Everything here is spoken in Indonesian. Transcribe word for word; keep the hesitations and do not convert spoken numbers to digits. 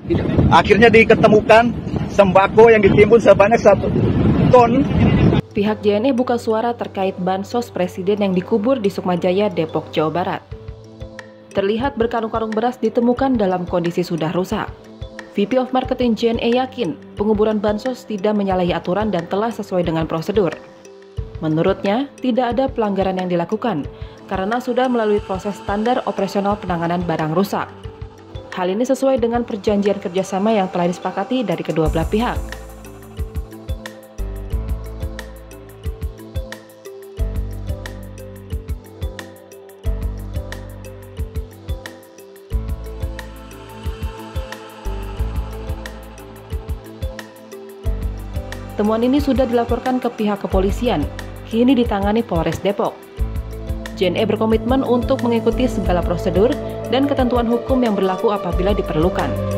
Akhirnya diketemukan sembako yang ditimbun sebanyak satu ton. Pihak J N E buka suara terkait bansos presiden yang dikubur di Sukmajaya, Depok, Jawa Barat. Terlihat berkarung-karung beras ditemukan dalam kondisi sudah rusak. V P of Marketing J N E yakin penguburan bansos tidak menyalahi aturan dan telah sesuai dengan prosedur. Menurutnya, tidak ada pelanggaran yang dilakukan karena sudah melalui proses standar operasional penanganan barang rusak. Hal ini sesuai dengan perjanjian kerjasama yang telah disepakati dari kedua belah pihak. Temuan ini sudah dilaporkan ke pihak kepolisian, kini ditangani Polres Depok. J N E berkomitmen untuk mengikuti segala prosedur dan ketentuan hukum yang berlaku apabila diperlukan.